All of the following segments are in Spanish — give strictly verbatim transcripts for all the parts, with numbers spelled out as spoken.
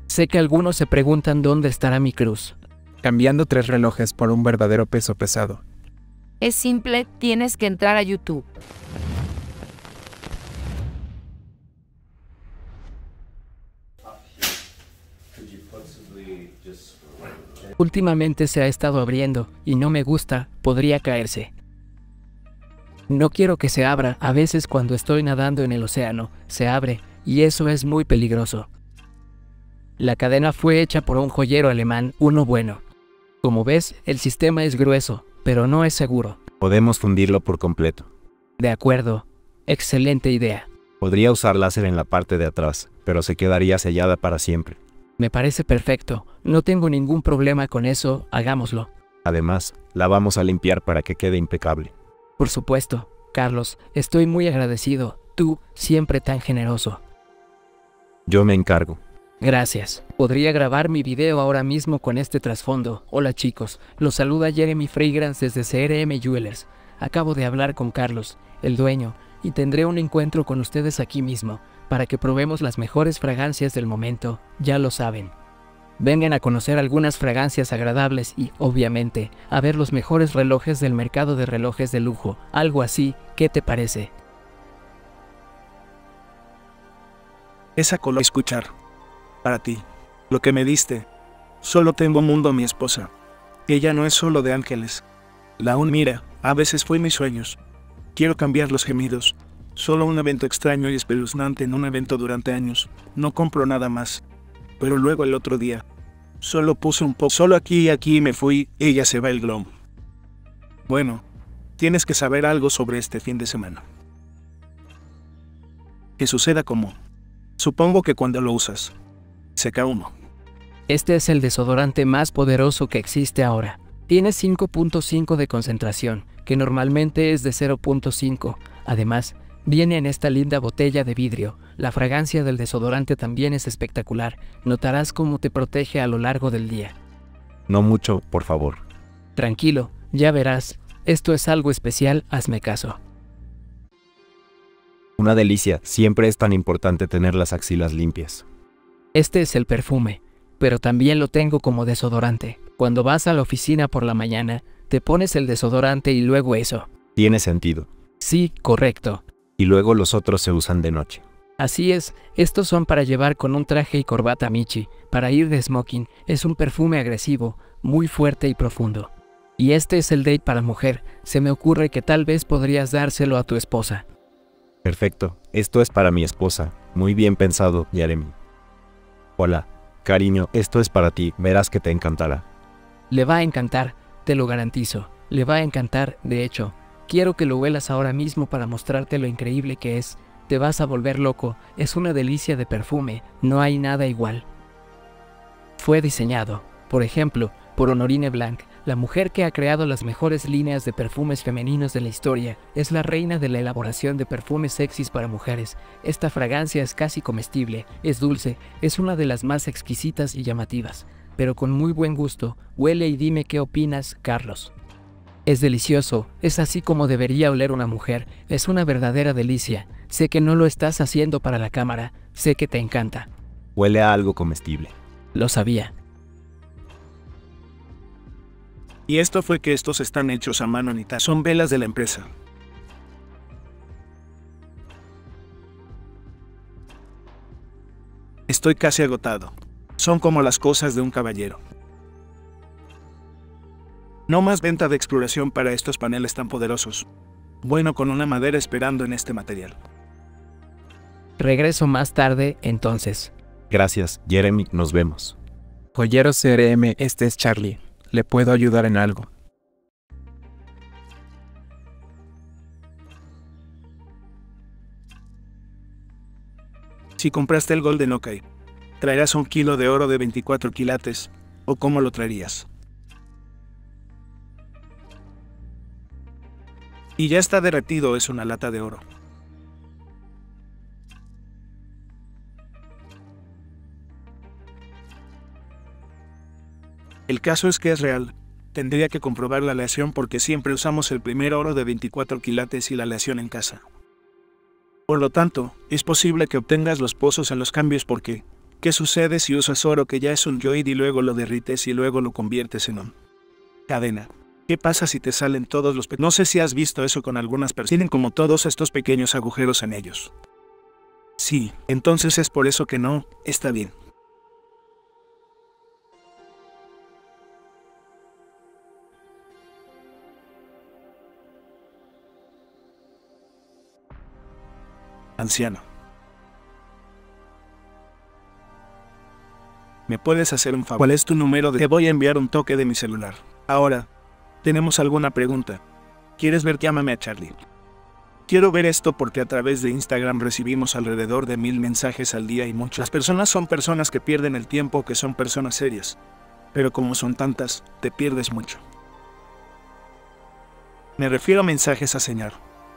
Sé que algunos se preguntan dónde estará mi cruz. Cambiando tres relojes por un verdadero peso pesado. Es simple, tienes que entrar a YouTube. Últimamente se ha estado abriendo, y no me gusta, podría caerse. No quiero que se abra, a veces cuando estoy nadando en el océano, se abre, y eso es muy peligroso. La cadena fue hecha por un joyero alemán, uno bueno. Como ves, el sistema es grueso, pero no es seguro. Podemos fundirlo por completo. De acuerdo, excelente idea. Podría usar láser en la parte de atrás, pero se quedaría sellada para siempre. Me parece perfecto, no tengo ningún problema con eso, hagámoslo. Además, la vamos a limpiar para que quede impecable. Por supuesto, Carlos, estoy muy agradecido, tú, siempre tan generoso. Yo me encargo. Gracias. Podría grabar mi video ahora mismo con este trasfondo. Hola chicos, los saluda Jeremy Fragrance desde C R M Jewelers. Acabo de hablar con Carlos, el dueño, y tendré un encuentro con ustedes aquí mismo, para que probemos las mejores fragancias del momento, ya lo saben. Vengan a conocer algunas fragancias agradables y, obviamente, a ver los mejores relojes del mercado de relojes de lujo, algo así, ¿qué te parece? Esa color escuchar. Para ti, lo que me diste. Solo tengo mundo mi esposa. Ella no es solo de ángeles. La aún mira, a veces fue mis sueños. Quiero cambiar los gemidos. Solo un evento extraño y espeluznante en un evento durante años. No compro nada más. Pero luego el otro día, solo puse un poco. Solo aquí y aquí me fui, ella se va el glow. Bueno, tienes que saber algo sobre este fin de semana. Que suceda como. Supongo que cuando lo usas, seca uno. Este es el desodorante más poderoso que existe ahora. Tiene cinco punto cinco de concentración, que normalmente es de cero punto cinco. Además, viene en esta linda botella de vidrio. La fragancia del desodorante también es espectacular. Notarás cómo te protege a lo largo del día. No mucho, por favor. Tranquilo, ya verás. Esto es algo especial, hazme caso. Una delicia, siempre es tan importante tener las axilas limpias. Este es el perfume, pero también lo tengo como desodorante. Cuando vas a la oficina por la mañana, te pones el desodorante y luego eso. Tiene sentido. Sí, correcto. Y luego los otros se usan de noche. Así es, estos son para llevar con un traje y corbata Michi, para ir de smoking. Es un perfume agresivo, muy fuerte y profundo. Y este es el date para mujer. Se me ocurre que tal vez podrías dárselo a tu esposa. Perfecto, esto es para mi esposa. Muy bien pensado, Jeremy. Hola, cariño, esto es para ti, verás que te encantará. Le va a encantar, te lo garantizo. Le va a encantar, de hecho. Quiero que lo huelas ahora mismo para mostrarte lo increíble que es. Te vas a volver loco, es una delicia de perfume, no hay nada igual. Fue diseñado, por ejemplo, por Honorine Blanc, la mujer que ha creado las mejores líneas de perfumes femeninos de la historia. Es la reina de la elaboración de perfumes sexys para mujeres. Esta fragancia es casi comestible, es dulce, es una de las más exquisitas y llamativas, pero con muy buen gusto. Huele y dime qué opinas, Carlos. Es delicioso, es así como debería oler una mujer, es una verdadera delicia. Sé que no lo estás haciendo para la cámara, sé que te encanta. Huele a algo comestible. Lo sabía. Y esto fue que estos están hechos a mano, Anita. Son velas de la empresa. Estoy casi agotado. Son como las cosas de un caballero. No más venta de exploración para estos paneles tan poderosos. Bueno, con una madera esperando en este material. Regreso más tarde, entonces. Gracias, Jeremy, nos vemos. Joyero C R M, este es Charlie. ¿Le puedo ayudar en algo? Si compraste el Golden OK, ¿traerás un kilo de oro de veinticuatro quilates? ¿O cómo lo traerías? Y ya está derretido, es una lata de oro. El caso es que es real. Tendría que comprobar la aleación porque siempre usamos el primer oro de veinticuatro quilates y la aleación en casa. Por lo tanto, es posible que obtengas los pozos en los cambios porque, ¿Qué sucede si usas oro que ya es un yoid y luego lo derrites y luego lo conviertes en un cadena? ¿Qué pasa si te salen todos los pe- No sé si has visto eso con algunas personas. Tienen como todos estos pequeños agujeros en ellos. Sí, entonces es por eso que no, está bien. Anciano. ¿Me puedes hacer un favor? ¿Cuál es tu número de...? Te voy a enviar un toque de mi celular. Ahora, ¿tenemos alguna pregunta? ¿Quieres ver? Llámame a Charlie. Quiero ver esto porque a través de Instagram recibimos alrededor de mil mensajes al día y muchas. Las personas son personas que pierden el tiempo, que son personas serias. Pero como son tantas, te pierdes mucho. Me refiero a mensajes a señal.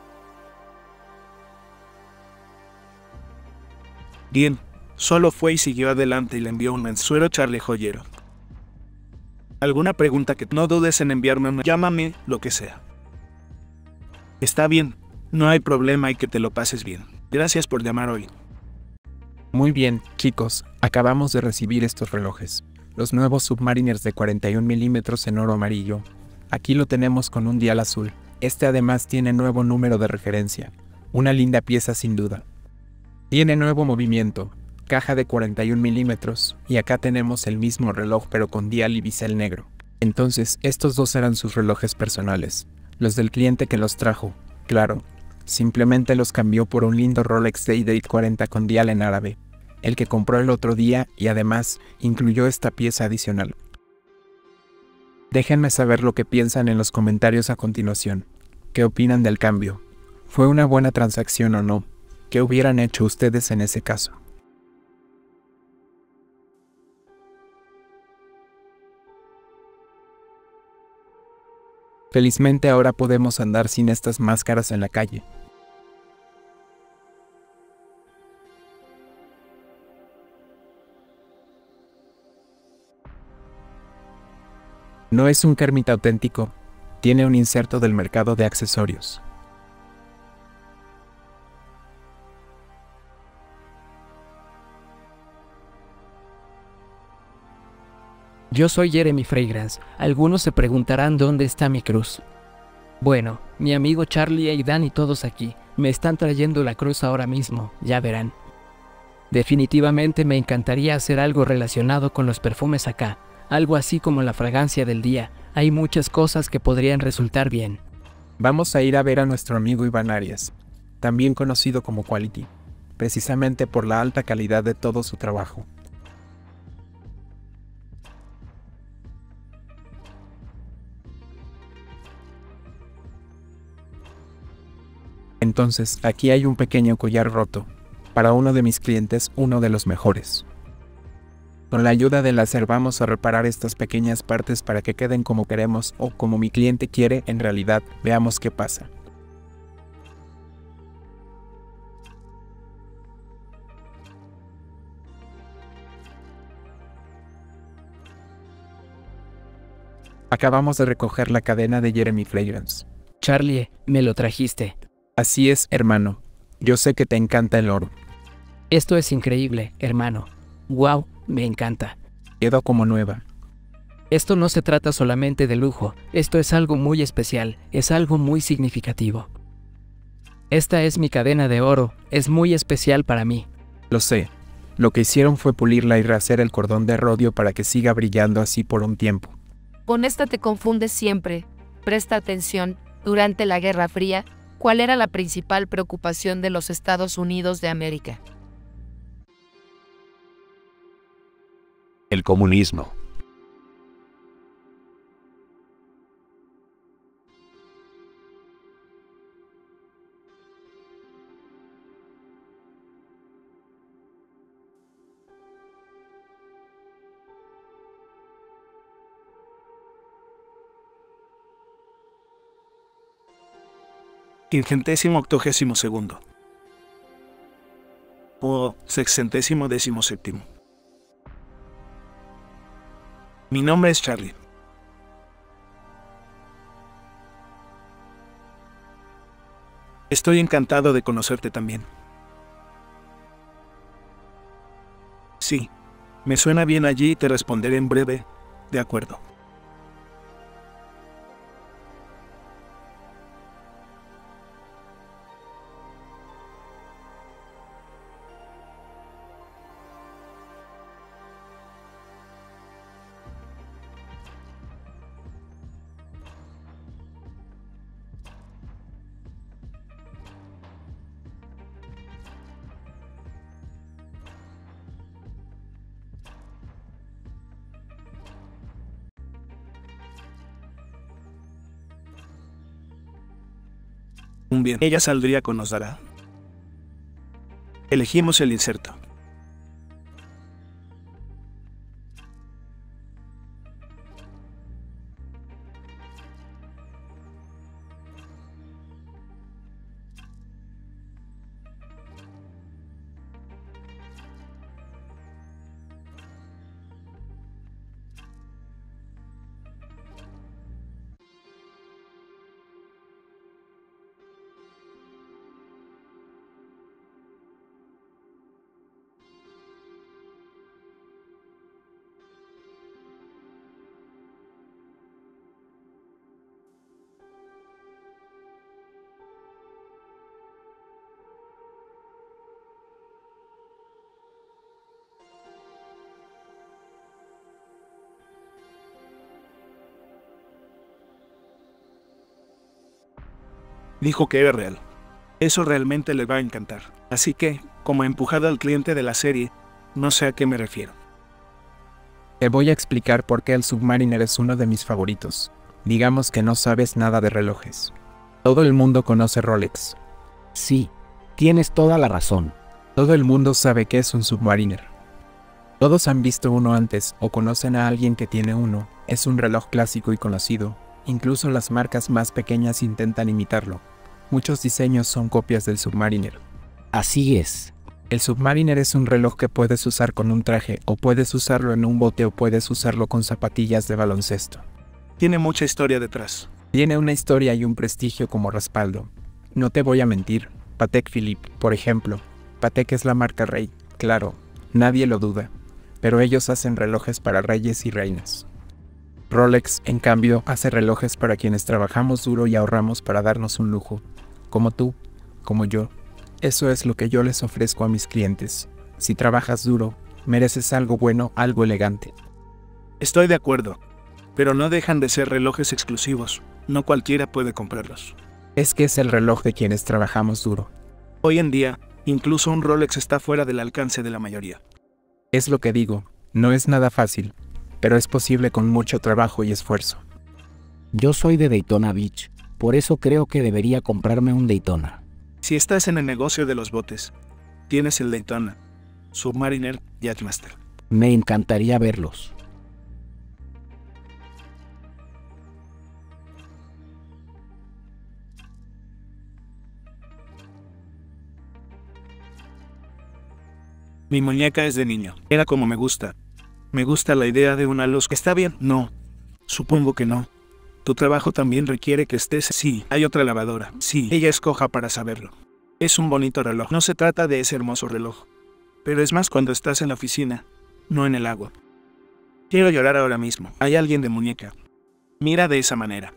Bien, solo fue y siguió adelante y le envió un mensuero Charlie Joyero. ¿Alguna pregunta? Que no dudes en enviarme una... Llámame, lo que sea. Está bien, no hay problema y que te lo pases bien. Gracias por llamar hoy. Muy bien, chicos, acabamos de recibir estos relojes. Los nuevos Submariners de cuarenta y un milímetros en oro amarillo. Aquí lo tenemos con un dial azul. Este además tiene nuevo número de referencia. Una linda pieza sin duda. Tiene nuevo movimiento, caja de cuarenta y un milímetros, y acá tenemos el mismo reloj pero con dial y bisel negro. Entonces, estos dos eran sus relojes personales, los del cliente que los trajo, claro. Simplemente los cambió por un lindo Rolex Day-Date cuarenta con dial en árabe, el que compró el otro día y además incluyó esta pieza adicional. Déjenme saber lo que piensan en los comentarios a continuación. ¿Qué opinan del cambio? ¿Fue una buena transacción o no? ¿Qué hubieran hecho ustedes en ese caso? Felizmente ahora podemos andar sin estas máscaras en la calle. No es un Kermit auténtico, tiene un inserto del mercado de accesorios. Yo soy Jeremy Fragrance. Algunos se preguntarán dónde está mi cruz. Bueno, mi amigo Charlie, Aidan y todos aquí me están trayendo la cruz ahora mismo, ya verán. Definitivamente me encantaría hacer algo relacionado con los perfumes acá, algo así como la fragancia del día. Hay muchas cosas que podrían resultar bien. Vamos a ir a ver a nuestro amigo Iván Arias, también conocido como Quality, precisamente por la alta calidad de todo su trabajo. Entonces, aquí hay un pequeño collar roto, para uno de mis clientes, uno de los mejores. Con la ayuda del láser vamos a reparar estas pequeñas partes para que queden como queremos o como mi cliente quiere en realidad. Veamos qué pasa. Acabamos de recoger la cadena de Jeremy Fragrance. Charlie, me lo trajiste. Así es, hermano. Yo sé que te encanta el oro. Esto es increíble, hermano. Wow, me encanta. Quedó como nueva. Esto no se trata solamente de lujo, esto es algo muy especial, es algo muy significativo. Esta es mi cadena de oro, es muy especial para mí. Lo sé. Lo que hicieron fue pulirla y rehacer el cordón de rodio para que siga brillando así por un tiempo. Con esta te confundes siempre. Presta atención, durante la Guerra Fría, ¿cuál era la principal preocupación de los Estados Unidos de América? El comunismo. Quingentésimo octogésimo segundo. O sexcentésimo décimo séptimo. Mi nombre es Charlie. Estoy encantado de conocerte también. Sí. Me suena bien allí y te responderé en breve. De acuerdo. Un bien. Ella saldría con Nosdara. Elegimos el inserto. Dijo que era real. Eso realmente le va a encantar. Así que, como empujada al cliente de la serie, no sé a qué me refiero. Te voy a explicar por qué el Submariner es uno de mis favoritos. Digamos que no sabes nada de relojes. Todo el mundo conoce Rolex. Sí, tienes toda la razón. Todo el mundo sabe qué es un Submariner. Todos han visto uno antes o conocen a alguien que tiene uno. Es un reloj clásico y conocido. Incluso las marcas más pequeñas intentan imitarlo. Muchos diseños son copias del Submariner. Así es. El Submariner es un reloj que puedes usar con un traje, o puedes usarlo en un bote, o puedes usarlo con zapatillas de baloncesto. Tiene mucha historia detrás. Tiene una historia y un prestigio como respaldo. No te voy a mentir. Patek Philippe, por ejemplo. Patek es la marca rey, claro, nadie lo duda. Pero ellos hacen relojes para reyes y reinas. Rolex, en cambio, hace relojes para quienes trabajamos duro y ahorramos para darnos un lujo. Como tú, como yo. Eso es lo que yo les ofrezco a mis clientes. Si trabajas duro, mereces algo bueno, algo elegante. Estoy de acuerdo. Pero no dejan de ser relojes exclusivos. No cualquiera puede comprarlos. Es que es el reloj de quienes trabajamos duro. Hoy en día, incluso un Rolex está fuera del alcance de la mayoría. Es lo que digo, no es nada fácil, pero es posible con mucho trabajo y esfuerzo. Yo soy de Daytona Beach, por eso creo que debería comprarme un Daytona. Si estás en el negocio de los botes, tienes el Daytona, Submariner, Yachtmaster. Me encantaría verlos. Mi muñeca es de niño. Era como me gusta. Me gusta la idea de una luz. ¿Está bien? No. Supongo que no. Tu trabajo también requiere que estés... Sí, hay otra lavadora. Sí, ella escoja para saberlo. Es un bonito reloj. No se trata de ese hermoso reloj. Pero es más cuando estás en la oficina, no en el agua. Quiero llorar ahora mismo. Hay alguien de muñeca. Mira de esa manera.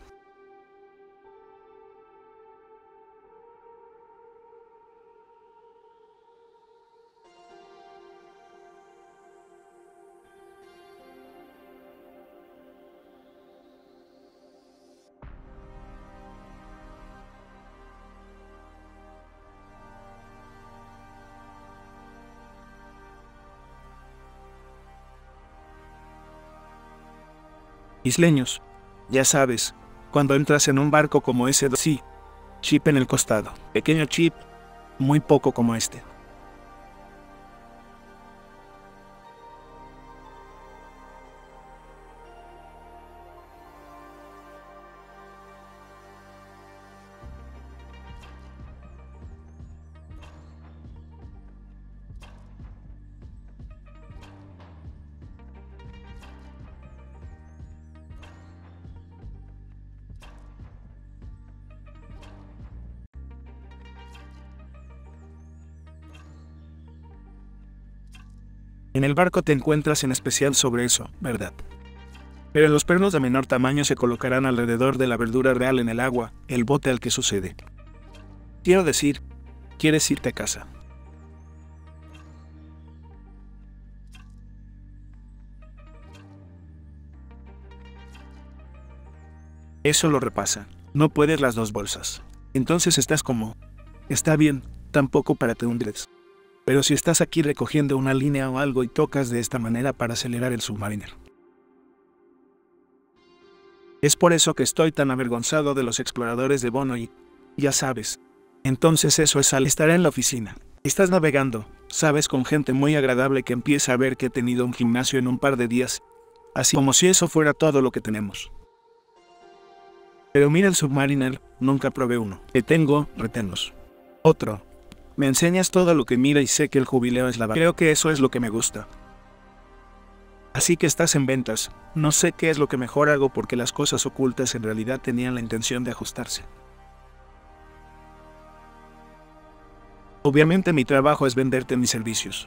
Isleños. Ya sabes, cuando entras en un barco como ese, sí, chip en el costado, pequeño chip, muy poco como este. En el barco te encuentras en especial sobre eso, ¿verdad? Pero los pernos de menor tamaño se colocarán alrededor de la verdura real en el agua, el bote al que sucede. Quiero decir, ¿quieres irte a casa? Eso lo repasa. No puedes las dos bolsas. Entonces estás como... Está bien, tampoco para te hundes. Pero si estás aquí recogiendo una línea o algo y tocas de esta manera para acelerar el Submariner. Es por eso que estoy tan avergonzado de los exploradores de Bono y... Ya sabes. Entonces eso es al estar en la oficina. Estás navegando, sabes, con gente muy agradable que empieza a ver que he tenido un gimnasio en un par de días. Así como si eso fuera todo lo que tenemos. Pero mira el Submariner, nunca probé uno. Te tengo, retenos. Otro. Me enseñas todo lo que mira y sé que el jubileo es la base. Creo que eso es lo que me gusta. Así que estás en ventas. No sé qué es lo que mejor hago porque las cosas ocultas en realidad tenían la intención de ajustarse. Obviamente mi trabajo es venderte mis servicios.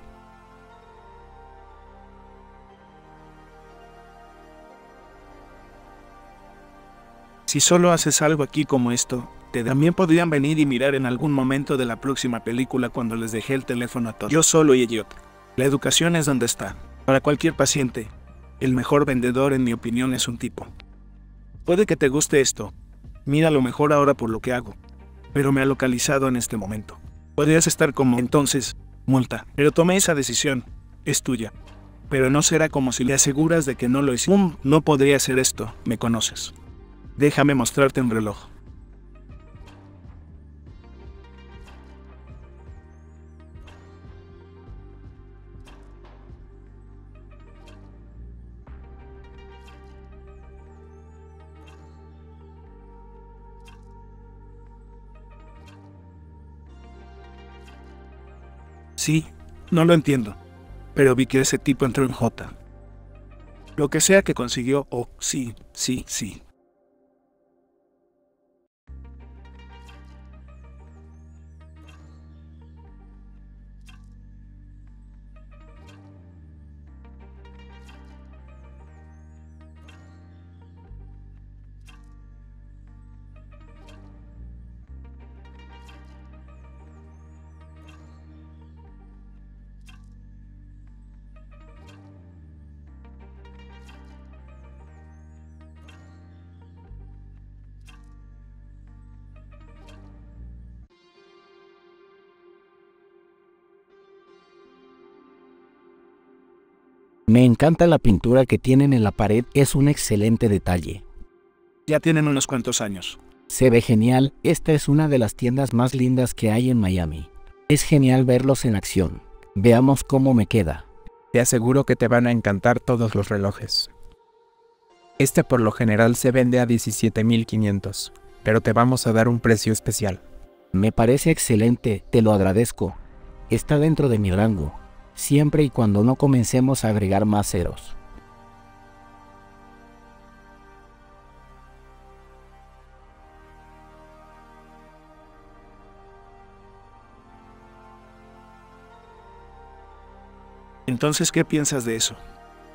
Si solo haces algo aquí como esto, te también podrían venir y mirar en algún momento de la próxima película cuando les dejé el teléfono a todos. Yo solo y Elliot. La educación es donde está. Para cualquier paciente, el mejor vendedor en mi opinión es un tipo. Puede que te guste esto. Mira lo mejor ahora por lo que hago. Pero me ha localizado en este momento. Podrías estar como, entonces, multa. Pero tomé esa decisión. Es tuya. Pero no será como si le aseguras de que no lo hiciste. Um, no podría hacer esto. Me conoces. Déjame mostrarte un reloj. Sí, no lo entiendo. Pero vi que ese tipo entró en J. Lo que sea que consiguió, oh, sí, sí, sí. Me encanta la pintura que tienen en la pared, es un excelente detalle. Ya tienen unos cuantos años. Se ve genial, esta es una de las tiendas más lindas que hay en Miami. Es genial verlos en acción. Veamos cómo me queda. Te aseguro que te van a encantar todos los relojes. Este por lo general se vende a diecisiete mil quinientos, pero te vamos a dar un precio especial. Me parece excelente, te lo agradezco. Está dentro de mi rango. Siempre y cuando no comencemos a agregar más ceros. Entonces, ¿qué piensas de eso?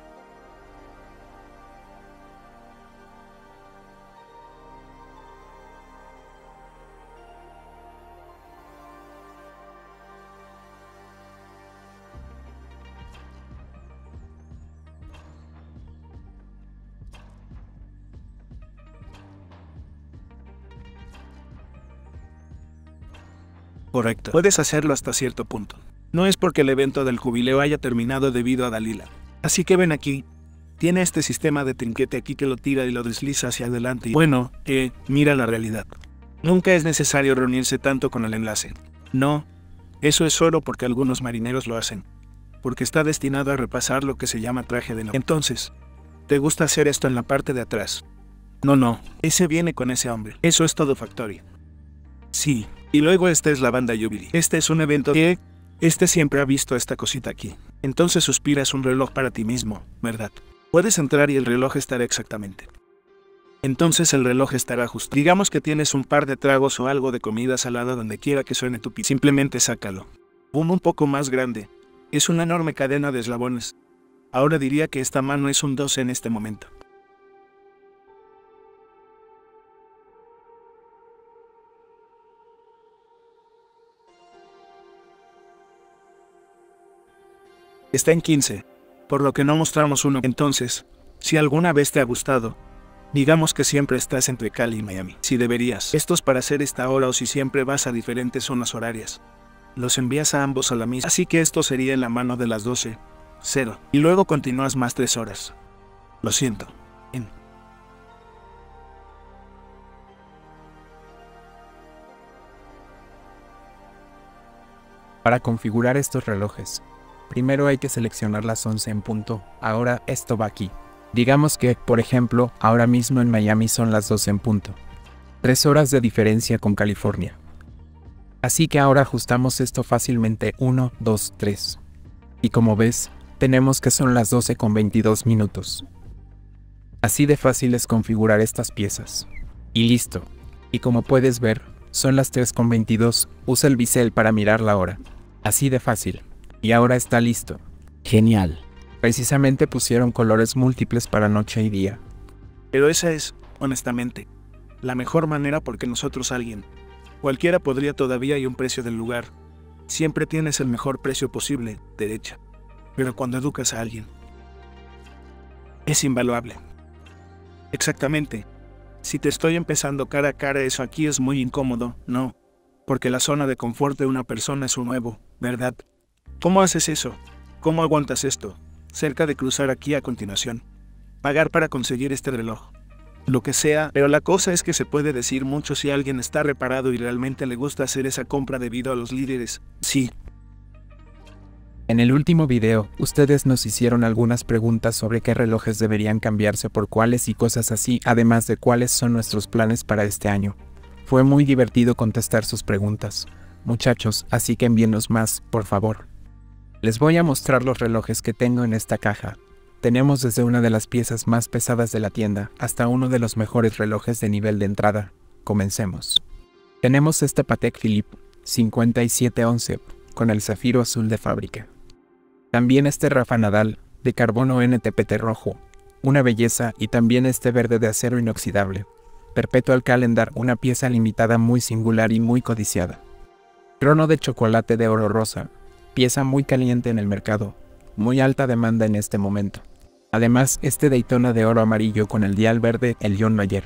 Correcto. Puedes hacerlo hasta cierto punto. No es porque el evento del jubileo haya terminado debido a Dalila. Así que ven aquí. Tiene este sistema de trinquete aquí que lo tira y lo desliza hacia adelante y... Bueno, eh, mira la realidad. Nunca es necesario reunirse tanto con el enlace. No, eso es solo porque algunos marineros lo hacen. Porque está destinado a repasar lo que se llama traje de novia. Entonces, ¿te gusta hacer esto en la parte de atrás? No, no, ese viene con ese hombre. Eso es todo Factory. Sí. Y luego esta es la banda Jubilee. Este es un evento que... Este siempre ha visto esta cosita aquí. Entonces suspiras un reloj para ti mismo, ¿verdad? Puedes entrar y el reloj estará exactamente. Entonces el reloj estará justo. Digamos que tienes un par de tragos o algo de comida salada donde quiera que suene tu pizza. Simplemente sácalo. Uno un poco más grande. Es una enorme cadena de eslabones. Ahora diría que esta mano es un doce en este momento. Está en quince, por lo que no mostramos uno. Entonces, si alguna vez te ha gustado, digamos que siempre estás entre Cali y Miami. Si deberías, estos para hacer esta hora o si siempre vas a diferentes zonas horarias. Los envías a ambos a la misma. Así que esto sería en la mano de las doce, cero. Y luego continúas más tres horas. Lo siento. En. Para configurar estos relojes, primero hay que seleccionar las once en punto. Ahora esto va aquí. Digamos que, por ejemplo, ahora mismo en Miami son las doce en punto. Tres horas de diferencia con California. Así que ahora ajustamos esto fácilmente. uno, dos, tres. Y como ves, tenemos que son las doce con veintidós minutos. Así de fácil es configurar estas piezas. Y listo. Y como puedes ver, son las tres con veintidós. Usa el bisel para mirar la hora. Así de fácil. Y ahora está listo. Genial. Precisamente pusieron colores múltiples para noche y día. Pero esa es, honestamente, la mejor manera porque nosotros alguien, cualquiera podría todavía y un precio del lugar. Siempre tienes el mejor precio posible, derecha. Pero cuando educas a alguien, es invaluable. Exactamente. Si te estoy empezando cara a cara, eso aquí es muy incómodo, ¿no? Porque la zona de confort de una persona es un nuevo, ¿verdad? ¿Cómo haces eso? ¿Cómo aguantas esto? Cerca de cruzar aquí a continuación. Pagar para conseguir este reloj. Lo que sea, pero la cosa es que se puede decir mucho si alguien está reparado y realmente le gusta hacer esa compra debido a los líderes. Sí. En el último video, ustedes nos hicieron algunas preguntas sobre qué relojes deberían cambiarse por cuáles y cosas así, además de cuáles son nuestros planes para este año. Fue muy divertido contestar sus preguntas, muchachos, así que envíenos más, por favor. Les voy a mostrar los relojes que tengo en esta caja. Tenemos desde una de las piezas más pesadas de la tienda hasta uno de los mejores relojes de nivel de entrada. Comencemos. Tenemos este Patek Philippe cincuenta y siete once con el zafiro azul de fábrica. También este Rafa Nadal de carbono N T P T rojo, una belleza, y también este verde de acero inoxidable. Perpetual Calendar, una pieza limitada muy singular y muy codiciada. Crono de chocolate de oro rosa, pieza muy caliente en el mercado, muy alta demanda en este momento. Además, este Daytona de oro amarillo con el dial verde, el John Mayer.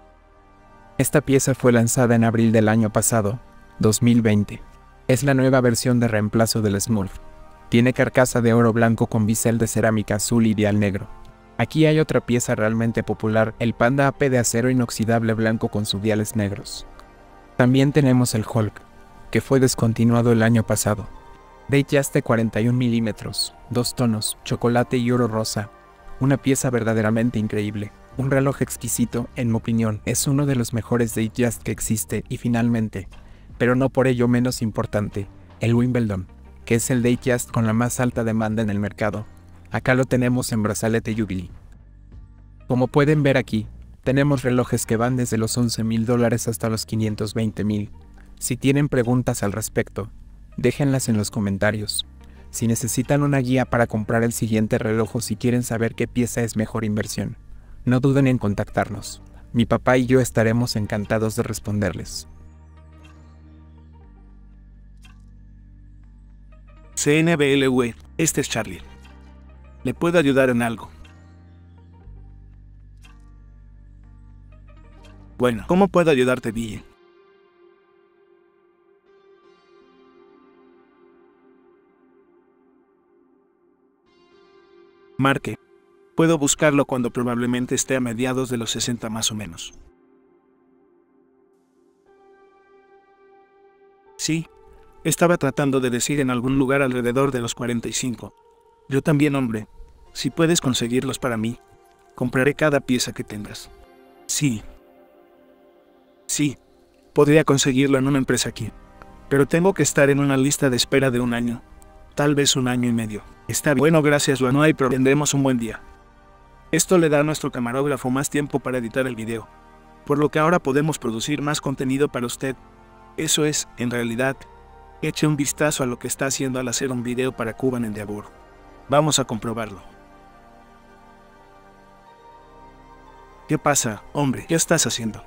Esta pieza fue lanzada en abril del año pasado, dos mil veinte. Es la nueva versión de reemplazo del Smurf. Tiene carcasa de oro blanco con bisel de cerámica azul y dial negro. Aquí hay otra pieza realmente popular, el Panda A P de acero inoxidable blanco con sus diales negros. También tenemos el Hulk, que fue descontinuado el año pasado. Datejust de cuarenta y un milímetros, dos tonos, chocolate y oro rosa. Una pieza verdaderamente increíble. Un reloj exquisito, en mi opinión, es uno de los mejores Datejust que existe. Y finalmente, pero no por ello menos importante, el Wimbledon, que es el Datejust con la más alta demanda en el mercado. Acá lo tenemos en brazalete Jubilee. Como pueden ver aquí, tenemos relojes que van desde los once mil dólares hasta los quinientos veinte mil. Si tienen preguntas al respecto, déjenlas en los comentarios. Si necesitan una guía para comprar el siguiente reloj o si quieren saber qué pieza es mejor inversión, no duden en contactarnos. Mi papá y yo estaremos encantados de responderles. C N B L W, este es Charlie. ¿Le puedo ayudar en algo? Bueno, ¿cómo puedo ayudarte, Ville? Marque. Puedo buscarlo cuando probablemente esté a mediados de los sesenta más o menos. Sí, estaba tratando de decir en algún lugar alrededor de los cuarenta y cinco. Yo también, hombre. Si puedes conseguirlos para mí, compraré cada pieza que tengas. Sí. Sí, podría conseguirlo en una empresa aquí. Pero tengo que estar en una lista de espera de un año. Tal vez un año y medio. Está bien. Bueno, gracias, Luan. No hay problema. Tendremos un buen día. Esto le da a nuestro camarógrafo más tiempo para editar el video. Por lo que ahora podemos producir más contenido para usted. Eso es, en realidad, Eche un vistazo a lo que está haciendo al hacer un video para Cuban Endeavor. Vamos a comprobarlo. ¿Qué pasa, hombre? ¿Qué estás haciendo?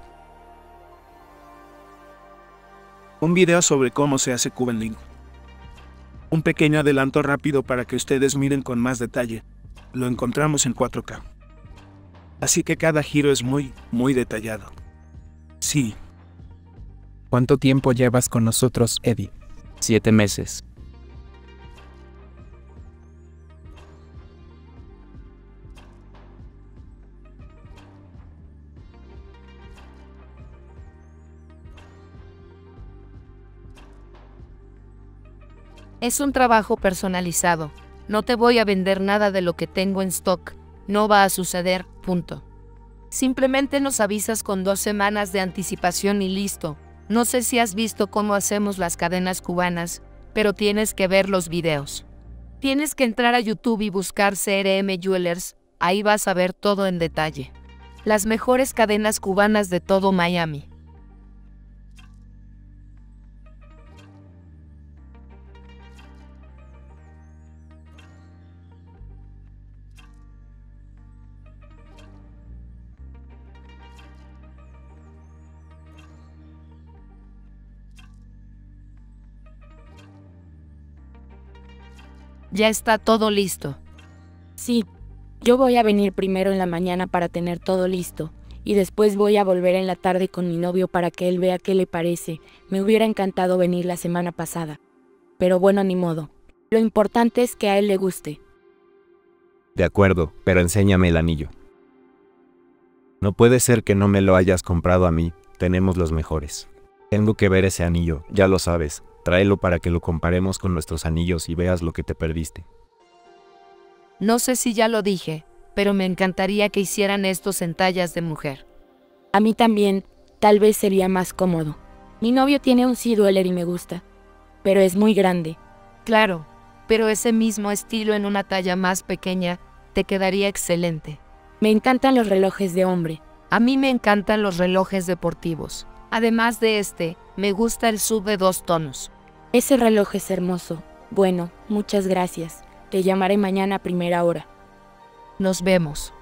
Un video sobre cómo se hace Cuban Link. Un pequeño adelanto rápido para que ustedes miren con más detalle. Lo encontramos en cuatro K. Así que cada giro es muy, muy detallado. Sí. ¿Cuánto tiempo llevas con nosotros, Eddie? Siete meses. Es un trabajo personalizado. No te voy a vender nada de lo que tengo en stock. No va a suceder, punto. Simplemente nos avisas con dos semanas de anticipación y listo. No sé si has visto cómo hacemos las cadenas cubanas, pero tienes que ver los videos. Tienes que entrar a YouTube y buscar C R M Jewelers, ahí vas a ver todo en detalle. Las mejores cadenas cubanas de todo Miami. Ya está todo listo. Sí, yo voy a venir primero en la mañana para tener todo listo, y después voy a volver en la tarde con mi novio para que él vea qué le parece. Me hubiera encantado venir la semana pasada. Pero bueno, ni modo. Lo importante es que a él le guste. De acuerdo, pero enséñame el anillo. No puede ser que no me lo hayas comprado a mí, tenemos los mejores. Tengo que ver ese anillo, ya lo sabes. Tráelo para que lo comparemos con nuestros anillos y veas lo que te perdiste. No sé si ya lo dije, pero me encantaría que hicieran estos en tallas de mujer. A mí también, tal vez sería más cómodo. Mi novio tiene un C-Dweller y me gusta, pero es muy grande. Claro, pero ese mismo estilo en una talla más pequeña te quedaría excelente. Me encantan los relojes de hombre. A mí me encantan los relojes deportivos. Además de este, me gusta el sub de dos tonos. Ese reloj es hermoso. Bueno, muchas gracias. Te llamaré mañana a primera hora. Nos vemos.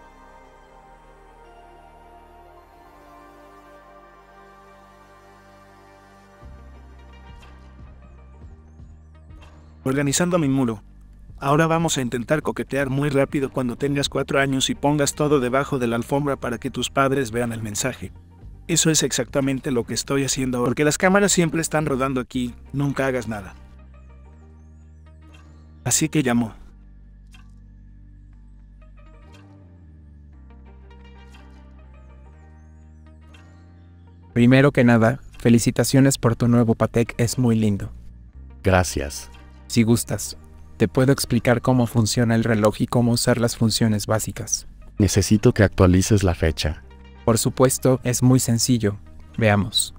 Organizando mi muro. Ahora vamos a intentar coquetear muy rápido cuando tengas cuatro años y pongas todo debajo de la alfombra para que tus padres vean el mensaje. Eso es exactamente lo que estoy haciendo ahora, porque las cámaras siempre están rodando aquí, nunca hagas nada. Así que llamó. Primero que nada, felicitaciones por tu nuevo Patek, es muy lindo. Gracias. Si gustas, te puedo explicar cómo funciona el reloj y cómo usar las funciones básicas. Necesito que actualices la fecha. Por supuesto, es muy sencillo. Veamos.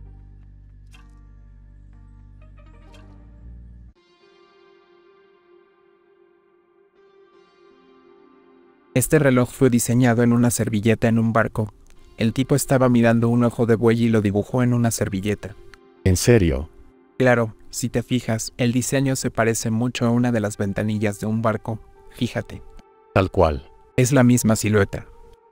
Este reloj fue diseñado en una servilleta en un barco. El tipo estaba mirando un ojo de buey y lo dibujó en una servilleta. ¿En serio? Claro, si te fijas, el diseño se parece mucho a una de las ventanillas de un barco. Fíjate. Tal cual. Es la misma silueta.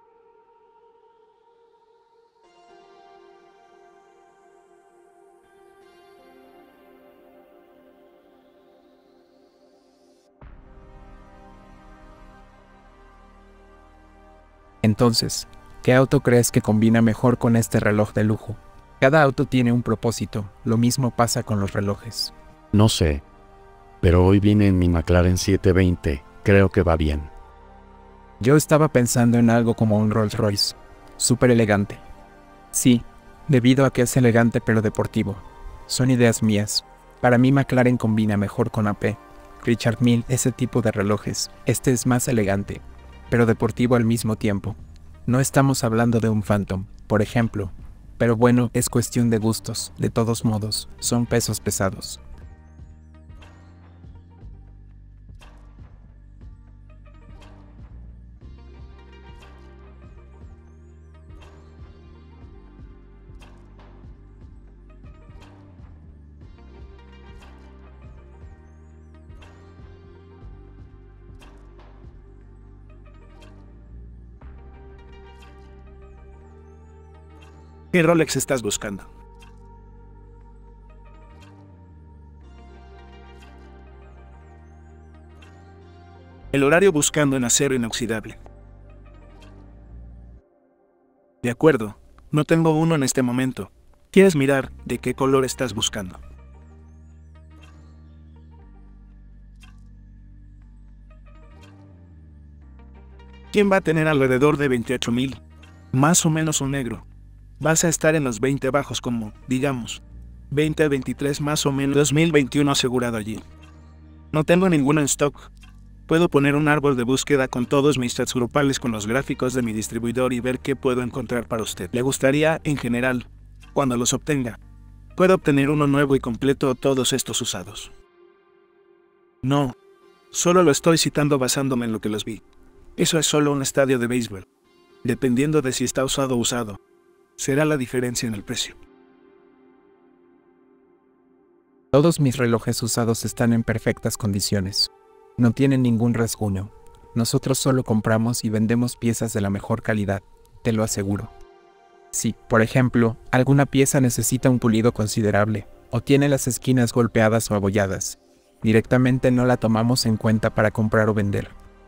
Entonces, ¿qué auto crees que combina mejor con este reloj de lujo? Cada auto tiene un propósito, lo mismo pasa con los relojes. No sé, pero hoy vine en mi McLaren setecientos veinte, creo que va bien. Yo estaba pensando en algo como un Rolls Royce, súper elegante. Sí, debido a que es elegante pero deportivo. Son ideas mías. Para mí McLaren combina mejor con A P, Richard Mille, ese tipo de relojes. Este es más elegante, pero deportivo al mismo tiempo. No estamos hablando de un Phantom, por ejemplo. Pero bueno, es cuestión de gustos. De todos modos, son pesos pesados. ¿Qué Rolex estás buscando? El horario buscando en acero inoxidable. De acuerdo, no tengo uno en este momento. ¿Quieres mirar de qué color estás buscando? ¿Quién va a tener alrededor de veintiocho mil? Más o menos un negro. Vas a estar en los veinte bajos como, digamos, veinte a veintitrés más o menos dos mil veintiuno asegurado allí. No tengo ninguno en stock. Puedo poner un árbol de búsqueda con todos mis chats grupales con los gráficos de mi distribuidor y ver qué puedo encontrar para usted. ¿Le gustaría, en general, cuando los obtenga, puedo obtener uno nuevo y completo o todos estos usados? No, solo lo estoy citando basándome en lo que los vi. Eso es solo un estadio de béisbol. Dependiendo de si está usado o usado, será la diferencia en el precio. Todos mis relojes usados están en perfectas condiciones. No tienen ningún rasguño. Nosotros solo compramos y vendemos piezas de la mejor calidad, te lo aseguro. Si, por ejemplo, alguna pieza necesita un pulido considerable, o tiene las esquinas golpeadas o abolladas, directamente no la tomamos en cuenta para comprar o vender.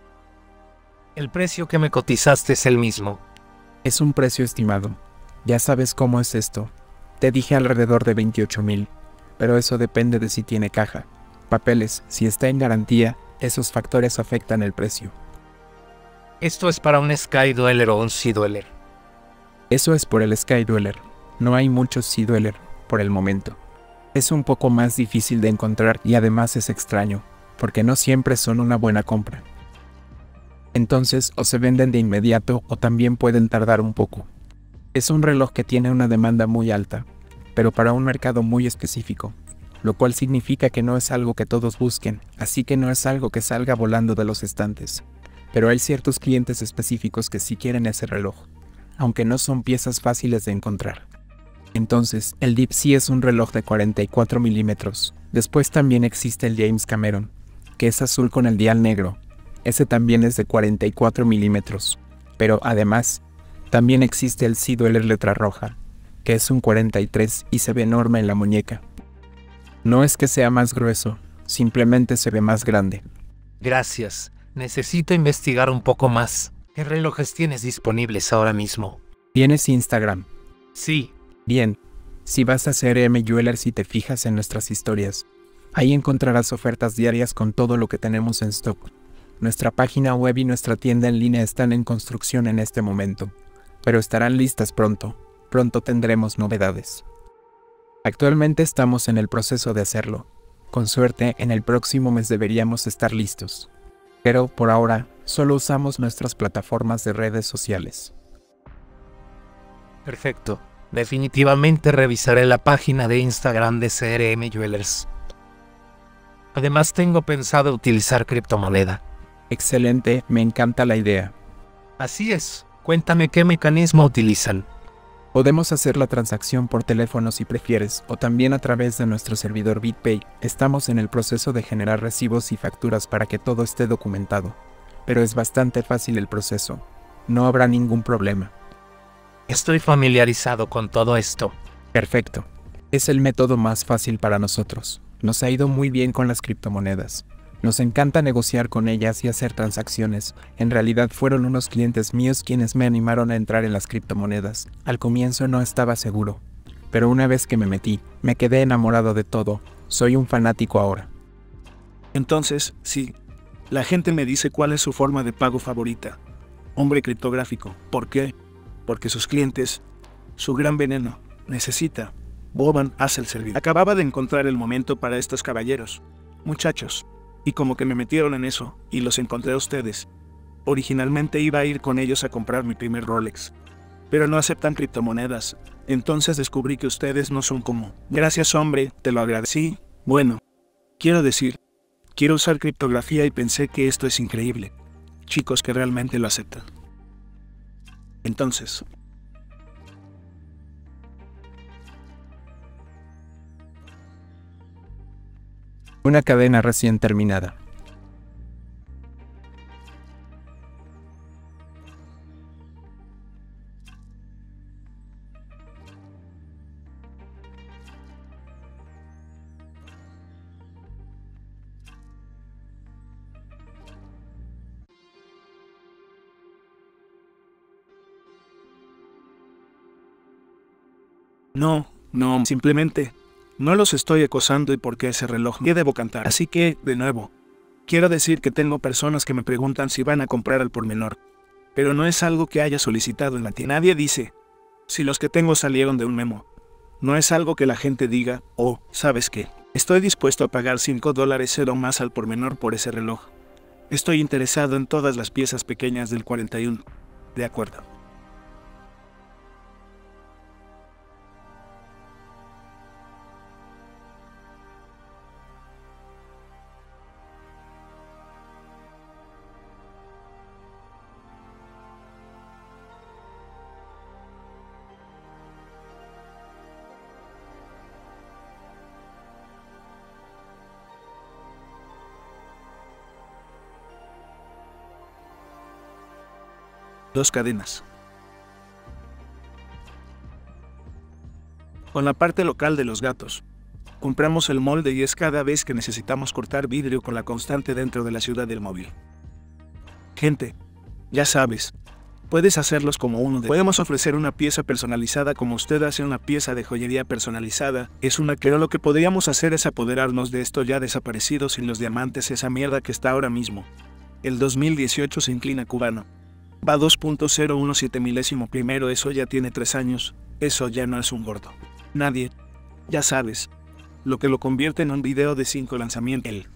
El precio que me cotizaste es el mismo. Es un precio estimado. Ya sabes cómo es esto. Te dije alrededor de veintiocho mil, pero eso depende de si tiene caja, papeles, si está en garantía. Esos factores afectan el precio. Esto es para un Sky Dweller o un Sea Dweller. Eso es por el Sky Dweller. No hay muchos Sea Dweller por el momento. Es un poco más difícil de encontrar y además es extraño, porque no siempre son una buena compra. Entonces o se venden de inmediato o también pueden tardar un poco. Es un reloj que tiene una demanda muy alta, pero para un mercado muy específico, lo cual significa que no es algo que todos busquen, así que no es algo que salga volando de los estantes. Pero hay ciertos clientes específicos que sí quieren ese reloj, aunque no son piezas fáciles de encontrar. Entonces, el Deep Sea es un reloj de cuarenta y cuatro milímetros. Después también existe el James Cameron, que es azul con el dial negro. Ese también es de cuarenta y cuatro milímetros. Pero además, también existe el Sea Dweller letra roja, que es un cuarenta y tres y se ve enorme en la muñeca. No es que sea más grueso, simplemente se ve más grande. Gracias. Necesito investigar un poco más. ¿Qué relojes tienes disponibles ahora mismo? ¿Tienes Instagram? Sí. Bien. Si vas a C R M Jewelers y te fijas en nuestras historias, ahí encontrarás ofertas diarias con todo lo que tenemos en stock. Nuestra página web y nuestra tienda en línea están en construcción en este momento, pero estarán listas pronto. Pronto tendremos novedades. Actualmente estamos en el proceso de hacerlo. Con suerte, en el próximo mes deberíamos estar listos. Pero, por ahora, solo usamos nuestras plataformas de redes sociales. Perfecto. Definitivamente revisaré la página de Instagram de C R M Jewelers. Además, tengo pensado utilizar criptomoneda. Excelente, me encanta la idea. Así es. Cuéntame qué mecanismo utilizan. Podemos hacer la transacción por teléfono si prefieres, o también a través de nuestro servidor BitPay. Estamos en el proceso de generar recibos y facturas para que todo esté documentado. Pero es bastante fácil el proceso. No habrá ningún problema. Estoy familiarizado con todo esto. Perfecto. Es el método más fácil para nosotros. Nos ha ido muy bien con las criptomonedas. Nos encanta negociar con ellas y hacer transacciones. En realidad fueron unos clientes míos quienes me animaron a entrar en las criptomonedas. Al comienzo no estaba seguro, pero una vez que me metí, me quedé enamorado de todo. Soy un fanático ahora. Entonces, sí, la gente me dice cuál es su forma de pago favorita. Hombre criptográfico. ¿Por qué? Porque sus clientes, su gran veneno, necesita. Boban hace el servicio. Acababa de encontrar el momento para estos caballeros. Muchachos. Y como que me metieron en eso, y los encontré a ustedes. Originalmente iba a ir con ellos a comprar mi primer Rolex. Pero no aceptan criptomonedas. Entonces descubrí que ustedes no son como. Gracias, hombre, te lo agradecí. Bueno, quiero decir, quiero usar criptografía y pensé que esto es increíble. Chicos que realmente lo aceptan. Entonces... Una cadena recién terminada. No, no, simplemente no los estoy acosando y porque ese reloj ya debo cantar. Así que, de nuevo, quiero decir que tengo personas que me preguntan si van a comprar al por menor. Pero no es algo que haya solicitado en la tienda. Nadie dice, si los que tengo salieron de un memo. No es algo que la gente diga, oh, ¿sabes qué? Estoy dispuesto a pagar cinco dólares cero más al por menor por ese reloj. Estoy interesado en todas las piezas pequeñas del cuarenta y uno. De acuerdo. Dos cadenas. Con la parte local de los gatos. Compramos el molde y es cada vez que necesitamos cortar vidrio con la constante dentro de la ciudad del móvil. Gente, ya sabes, puedes hacerlos como uno de... Podemos ofrecer una pieza personalizada como usted hace una pieza de joyería personalizada. Es una que lo que podríamos hacer es apoderarnos de esto ya desaparecido sin los diamantes, esa mierda que está ahora mismo. El dos mil dieciocho se inclina cubano. Va dos punto cero uno siete milésimo primero, eso ya tiene tres años, eso ya no es un gordo. Nadie, ya sabes, lo que lo convierte en un video de cinco lanzamientos. Él.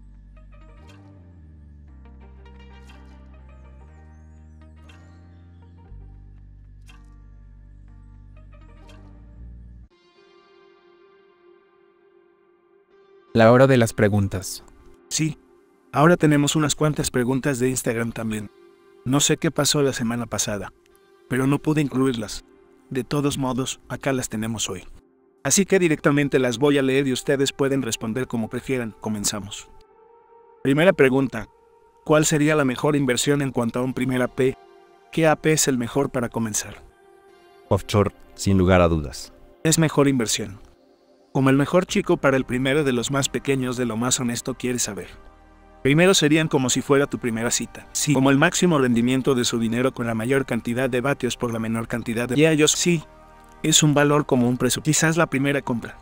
La hora de las preguntas. Sí, ahora tenemos unas cuantas preguntas de Instagram también. No sé qué pasó la semana pasada, pero no pude incluirlas. De todos modos, acá las tenemos hoy. Así que directamente las voy a leer y ustedes pueden responder como prefieran. Comenzamos. Primera pregunta. ¿Cuál sería la mejor inversión en cuanto a un primer A P? ¿Qué A P es el mejor para comenzar? Offshore, sin lugar a dudas. Es mejor inversión. Como el mejor chico para el primero de los más pequeños de lo más honesto quieres saber. Primero serían como si fuera tu primera cita. Sí. Como el máximo rendimiento de su dinero con la mayor cantidad de vatios por la menor cantidad de... Y ellos sí. Es un valor como un precio. Quizás la primera compra.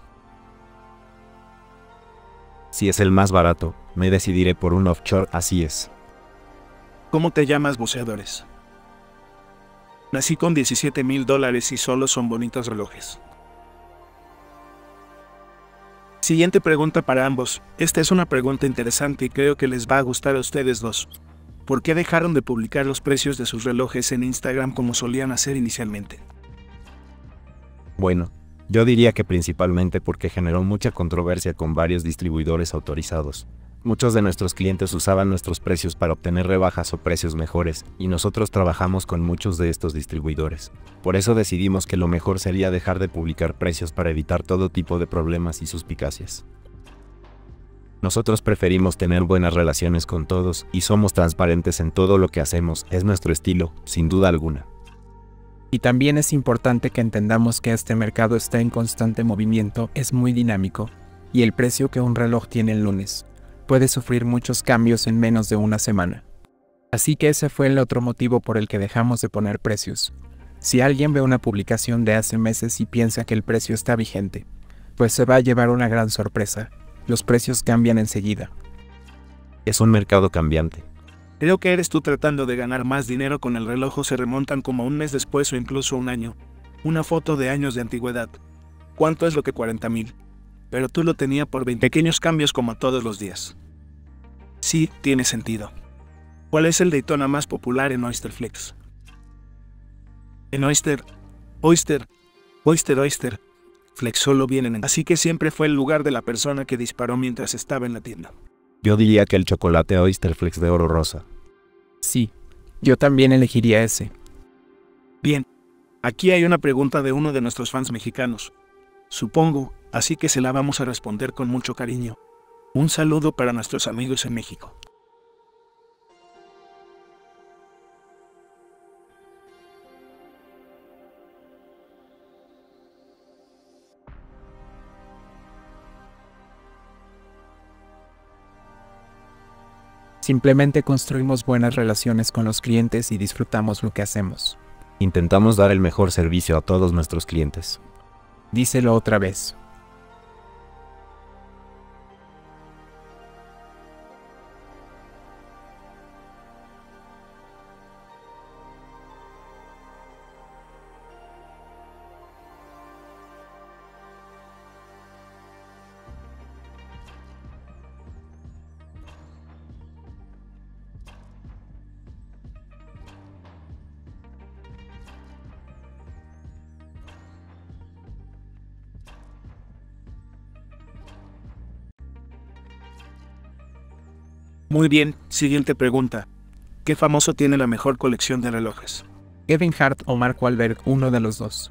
Si es el más barato, me decidiré por un offshore, así es. ¿Cómo te llamas, buceadores? Nací con diecisiete mil dólares y solo son bonitos relojes. Siguiente pregunta para ambos. Esta es una pregunta interesante y creo que les va a gustar a ustedes dos. ¿Por qué dejaron de publicar los precios de sus relojes en Instagram como solían hacer inicialmente? Bueno, yo diría que principalmente porque generó mucha controversia con varios distribuidores autorizados. Muchos de nuestros clientes usaban nuestros precios para obtener rebajas o precios mejores, y nosotros trabajamos con muchos de estos distribuidores. Por eso decidimos que lo mejor sería dejar de publicar precios para evitar todo tipo de problemas y suspicacias. Nosotros preferimos tener buenas relaciones con todos y somos transparentes en todo lo que hacemos, es nuestro estilo, sin duda alguna. Y también es importante que entendamos que este mercado está en constante movimiento, es muy dinámico, y el precio que un reloj tiene el lunes puede sufrir muchos cambios en menos de una semana. Así que ese fue el otro motivo por el que dejamos de poner precios. Si alguien ve una publicación de hace meses y piensa que el precio está vigente, pues se va a llevar una gran sorpresa. Los precios cambian enseguida. Es un mercado cambiante. Creo que eres tú tratando de ganar más dinero con el reloj o se remontan como un mes después o incluso un año. Una foto de años de antigüedad. ¿Cuánto es lo que cuarenta mil? Pero tú lo tenías por veinte. Pequeños cambios como todos los días. Sí, tiene sentido. ¿Cuál es el Daytona más popular en Oysterflex? En Oyster, Oyster, Oyster, Oyster, Flex solo vienen en... Así que siempre fue el lugar de la persona que disparó mientras estaba en la tienda. Yo diría que el chocolate Oysterflex de oro rosa. Sí, yo también elegiría ese. Bien, aquí hay una pregunta de uno de nuestros fans mexicanos. Supongo, así que se la vamos a responder con mucho cariño. Un saludo para nuestros amigos en México. Simplemente construimos buenas relaciones con los clientes y disfrutamos lo que hacemos. Intentamos dar el mejor servicio a todos nuestros clientes. Díselo otra vez. Muy bien, siguiente pregunta. ¿Qué famoso tiene la mejor colección de relojes? Kevin Hart o Mark Wahlberg, uno de los dos.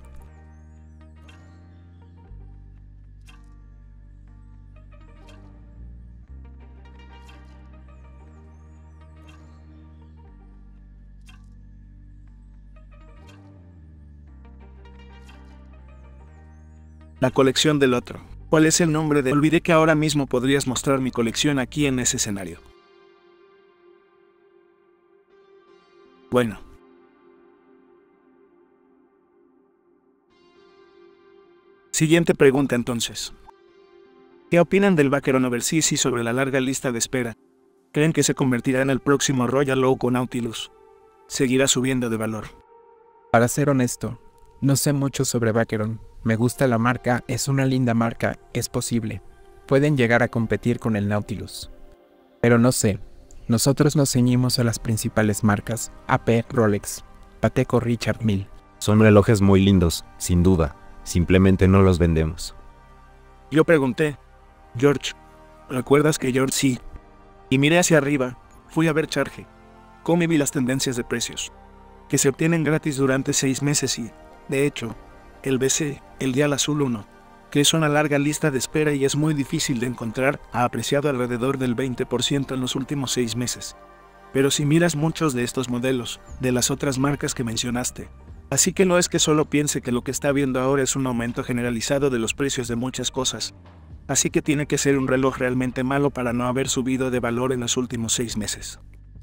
La colección del otro. ¿Cuál es el nombre de...? Olvidé que ahora mismo podrías mostrar mi colección aquí en ese escenario. Bueno. Siguiente pregunta entonces. ¿Qué opinan del Vacheron Overseas y sobre la larga lista de espera? ¿Creen que se convertirá en el próximo Royal Oak o Nautilus? ¿Seguirá subiendo de valor? Para ser honesto, no sé mucho sobre Vacheron. Me gusta la marca, es una linda marca, es posible. Pueden llegar a competir con el Nautilus. Pero no sé. Nosotros nos ceñimos a las principales marcas, A P, Rolex, Patek Richard Mille. Son relojes muy lindos, sin duda. Simplemente no los vendemos. Yo pregunté, George, ¿recuerdas que George sí? Y miré hacia arriba, fui a ver Charge. Como vi las tendencias de precios, que se obtienen gratis durante seis meses y, de hecho, el B C, el Dial Azul uno, que es una larga lista de espera y es muy difícil de encontrar, ha apreciado alrededor del veinte por ciento en los últimos seis meses. Pero si miras muchos de estos modelos, de las otras marcas que mencionaste, así que no es que solo piense que lo que está viendo ahora es un aumento generalizado de los precios de muchas cosas, así que tiene que ser un reloj realmente malo para no haber subido de valor en los últimos seis meses.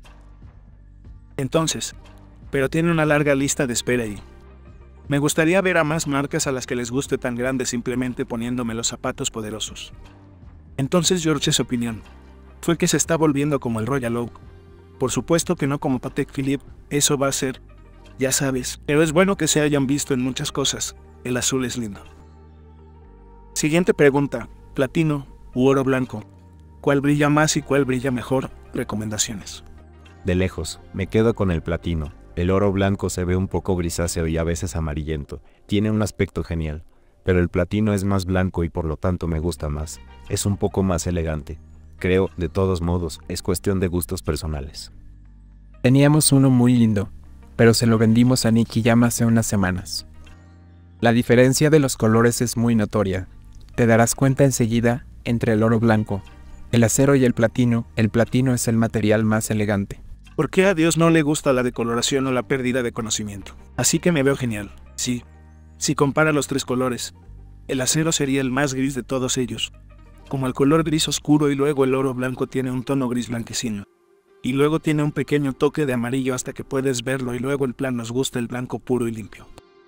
Entonces, pero tiene una larga lista de espera y... me gustaría ver a más marcas a las que les guste tan grande simplemente poniéndome los zapatos poderosos. Entonces George, su opinión fue que se está volviendo como el Royal Oak. Por supuesto que no como Patek Philippe, eso va a ser, ya sabes, pero es bueno que se hayan visto en muchas cosas, el azul es lindo. Siguiente pregunta, platino u oro blanco. ¿Cuál brilla más y cuál brilla mejor? Recomendaciones. De lejos, me quedo con el platino. El oro blanco se ve un poco grisáceo y a veces amarillento, tiene un aspecto genial, pero el platino es más blanco y por lo tanto me gusta más, es un poco más elegante. Creo, de todos modos, es cuestión de gustos personales. Teníamos uno muy lindo, pero se lo vendimos a Nikiyama hace unas semanas. La diferencia de los colores es muy notoria, te darás cuenta enseguida entre el oro blanco, el acero y el platino. El platino es el material más elegante. ¿Por qué a Dios no le gusta la decoloración o la pérdida de conocimiento? Así que me veo genial, sí. Si compara los tres colores, el acero sería el más gris de todos ellos, como el color gris oscuro, y luego el oro blanco tiene un tono gris blanquecino. Y luego tiene un pequeño toque de amarillo hasta que puedes verlo, y luego el plan nos gusta el blanco puro y limpio.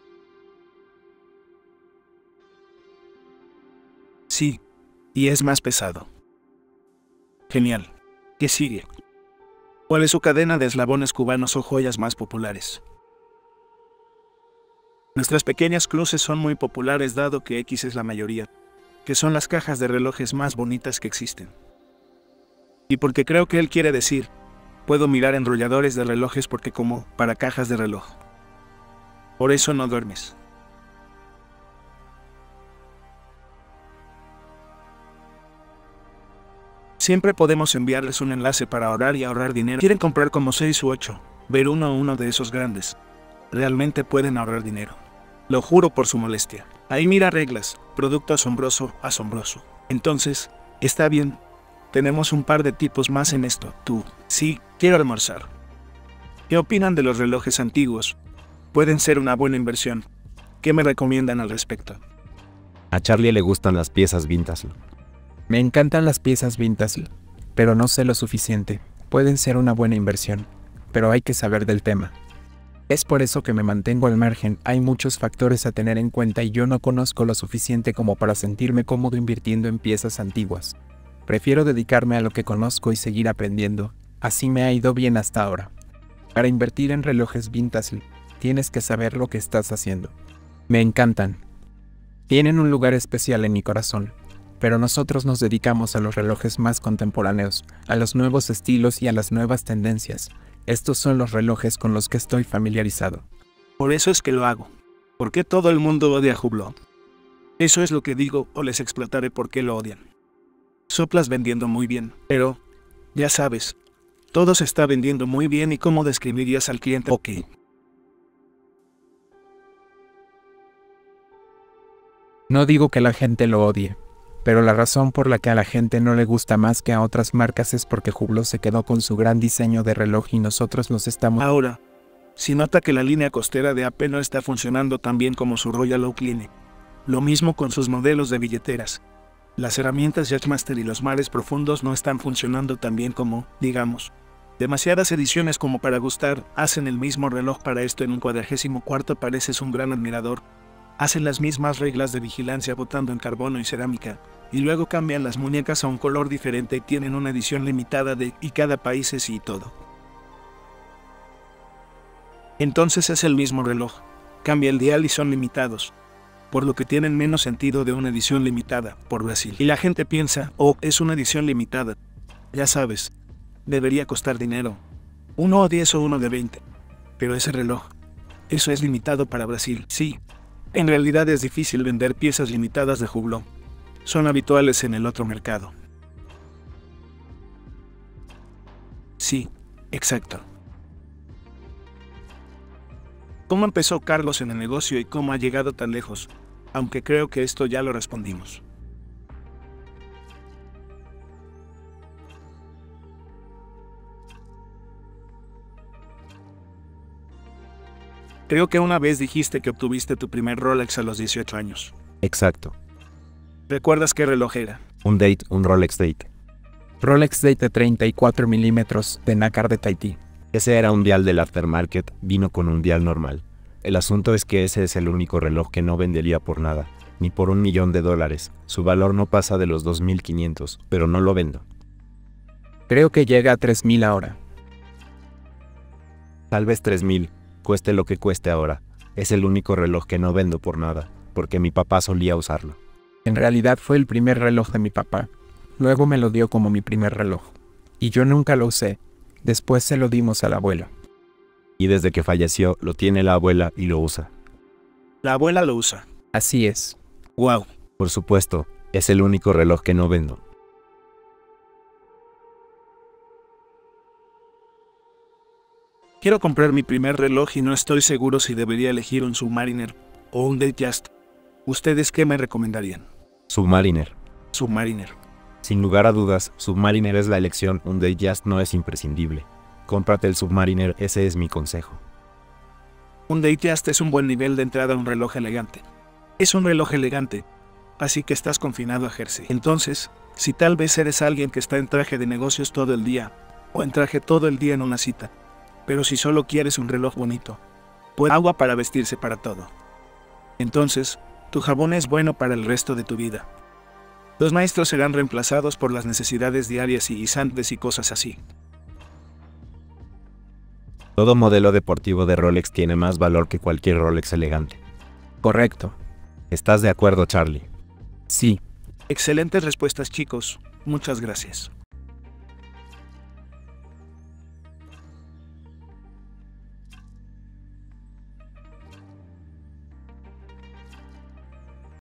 Sí, y es más pesado. Genial. ¿Qué sigue? ¿Cuál es su cadena de eslabones cubanos o joyas más populares? Nuestras pequeñas cruces son muy populares dado que X es la mayoría, que son las cajas de relojes más bonitas que existen. Y porque creo que él quiere decir, puedo mirar enrolladores de relojes porque como para cajas de reloj. Por eso no duermes. Siempre podemos enviarles un enlace para ahorrar y ahorrar dinero. Quieren comprar como seis u ocho, ver uno a uno de esos grandes. Realmente pueden ahorrar dinero. Lo juro por su molestia. Ahí mira reglas, producto asombroso, asombroso. Entonces, está bien. Tenemos un par de tipos más en esto. Tú, sí, quiero almorzar. ¿Qué opinan de los relojes antiguos? Pueden ser una buena inversión. ¿Qué me recomiendan al respecto? A Charlie le gustan las piezas vintage. Me encantan las piezas vintage, pero no sé lo suficiente. Pueden ser una buena inversión, pero hay que saber del tema. Es por eso que me mantengo al margen, hay muchos factores a tener en cuenta y yo no conozco lo suficiente como para sentirme cómodo invirtiendo en piezas antiguas. Prefiero dedicarme a lo que conozco y seguir aprendiendo, así me ha ido bien hasta ahora. Para invertir en relojes vintage, tienes que saber lo que estás haciendo. Me encantan. Tienen un lugar especial en mi corazón, pero nosotros nos dedicamos a los relojes más contemporáneos, a los nuevos estilos y a las nuevas tendencias. Estos son los relojes con los que estoy familiarizado. Por eso es que lo hago. ¿Por qué todo el mundo odia a Hublot? Eso es lo que digo, o les explotaré por qué lo odian. Soplas vendiendo muy bien, pero, ya sabes, todo se está vendiendo muy bien y cómo describirías al cliente. Ok. No digo que la gente lo odie, pero la razón por la que a la gente no le gusta más que a otras marcas es porque Hublot se quedó con su gran diseño de reloj y nosotros nos estamos... Ahora, si nota que la línea costera de A P no está funcionando tan bien como su Royal Oak Line. Lo mismo con sus modelos de billeteras. Las herramientas Jazzmaster y los mares profundos no están funcionando tan bien como, digamos. Demasiadas ediciones como para gustar, hacen el mismo reloj para esto en un cuadragésimo cuarto, pareces un gran admirador. Hacen las mismas reglas de vigilancia botando en carbono y cerámica, y luego cambian las muñecas a un color diferente y tienen una edición limitada de y cada país es y todo. Entonces es el mismo reloj, cambia el dial y son limitados, por lo que tienen menos sentido de una edición limitada por Brasil. Y la gente piensa, oh, es una edición limitada. Ya sabes, debería costar dinero, uno de diez o uno de veinte, pero ese reloj, eso es limitado para Brasil, sí. En realidad es difícil vender piezas limitadas de Hublot. Son habituales en el otro mercado. Sí, exacto. ¿Cómo empezó Carlos en el negocio y cómo ha llegado tan lejos? Aunque creo que esto ya lo respondimos. Creo que una vez dijiste que obtuviste tu primer Rolex a los dieciocho años. Exacto. ¿Recuerdas qué reloj era? Un Date, un Rolex Date. Rolex Date de treinta y cuatro milímetros de nácar de Tahití. Ese era un dial del aftermarket, vino con un dial normal. El asunto es que ese es el único reloj que no vendería por nada, ni por un millón de dólares. Su valor no pasa de los dos mil quinientos, pero no lo vendo. Creo que llega a tres mil ahora. Tal vez tres mil. Cueste lo que cueste ahora, es el único reloj que no vendo por nada, porque mi papá solía usarlo. En realidad fue el primer reloj de mi papá, luego me lo dio como mi primer reloj, y yo nunca lo usé, después se lo dimos al abuelo. Y desde que falleció, lo tiene la abuela y lo usa. La abuela lo usa. Así es. Wow. Por supuesto, es el único reloj que no vendo. Quiero comprar mi primer reloj y no estoy seguro si debería elegir un Submariner o un Datejust. ¿Ustedes qué me recomendarían? Submariner. Submariner. Sin lugar a dudas, Submariner es la elección, un Datejust no es imprescindible. Cómprate el Submariner, ese es mi consejo. Un Datejust es un buen nivel de entrada a un reloj elegante. Es un reloj elegante, así que estás confinado a jersey. Entonces, si tal vez eres alguien que está en traje de negocios todo el día, o en traje todo el día en una cita, pero si solo quieres un reloj bonito, pues agua para vestirse para todo. Entonces, tu jabón es bueno para el resto de tu vida. Los maestros serán reemplazados por las necesidades diarias y guisantes y cosas así. Todo modelo deportivo de Rolex tiene más valor que cualquier Rolex elegante. Correcto. ¿Estás de acuerdo, Charlie? Sí. Excelentes respuestas, chicos. Muchas gracias.